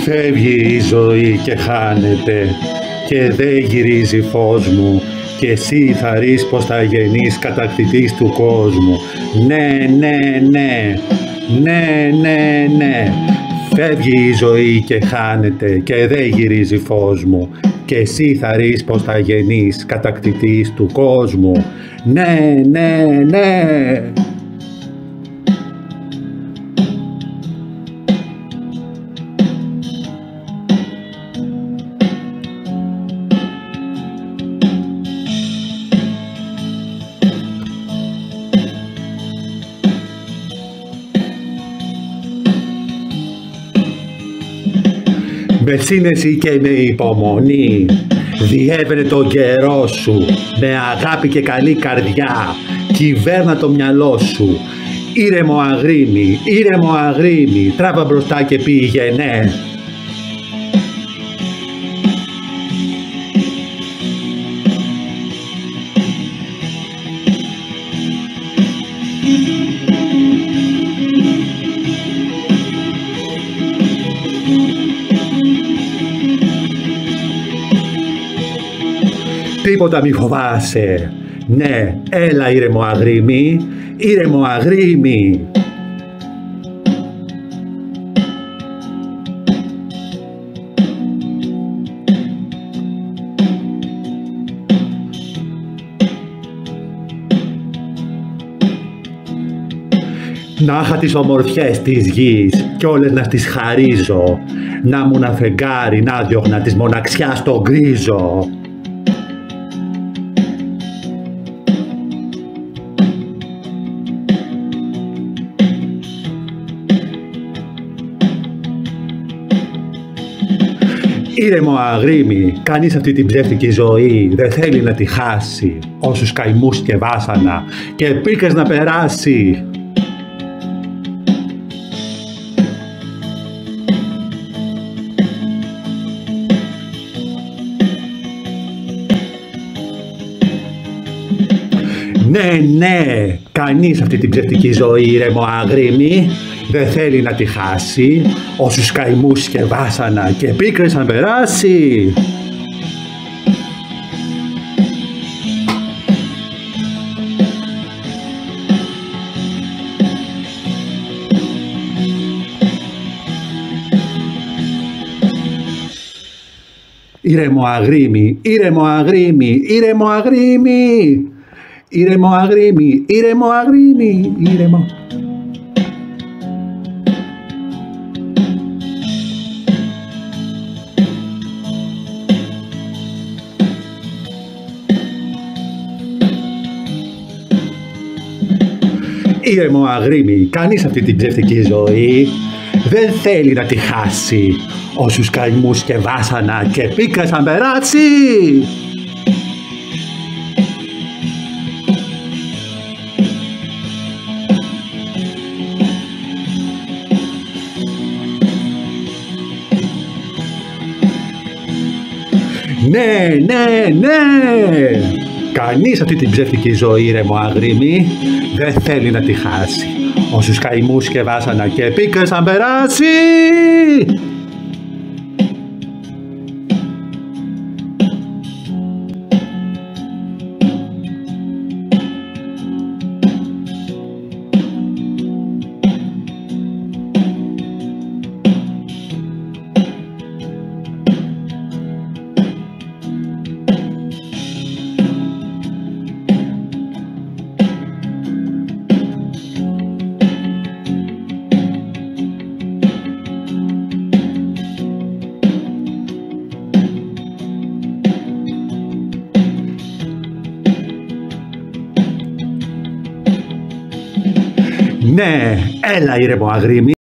Φεύγει η ζωή και χάνεται και δεν γυρίζει φως μου και εσύ θα ρεις πως θα γεννείς κατακτητής του κόσμου. Ναι, ναι, ναι, ναι, ναι, ναι. Φεύγει η ζωή και χάνεται και δεν γυρίζει φως μου και εσύ θα ρεις πως θα γεννείς κατακτητής του κόσμου. Ναι, ναι, ναι. Με σύνεση και με υπομονή διέβαινε τον καιρό σου, με αγάπη και καλή καρδιά κυβέρνα το μυαλό σου. Ήρεμο αγρίμι, ήρεμο αγρίμι, τράβα μπροστά και πήγαινε. Τίποτα μη φοβάσαι. Ναι, έλα ήρεμο αγρίμι, ήρεμο αγρίμι. Να είχα τις ομορφιές της γης κι όλες να τις χαρίζω, να μου ένα φεγγάρι να διώχνα της μοναξιάς στο γκρίζο. Ήρεμο αγρίμι, κανείς αυτή την ψεύτικη ζωή δεν θέλει να τη χάσει, όσους καημούς και βάσανα και πίκρες να περάσει. Ναι, ναι, κανείς αυτή την ψευτική ζωή, ήρεμο αγρίμι, δεν θέλει να τη χάσει, όσους καημούς και βάσανα και πίκρες να περάσει. Ήρεμο αγρίμι, ήρεμο αγρίμι, ήρεμο αγρίμι. Ήρεμο αγρίμι, ήρεμο αγρίμι, ήρεμο. Ήρεμο αγρίμι, κανείς αυτή την ψεύτικη ζωή δεν θέλει να τη χάσει, όσους καημούς και βάσανα και πίκρες να περάσει. Ναι, ναι, ναι! Κανείς αυτή την ψεύτικη ζωή, ήρεμο αγρίμι, δεν θέλει να τη χάσει, όσους καημούς και βάσανα και πίκρες να περάσει. Ναι, έλα ήρεμο αγρίμι.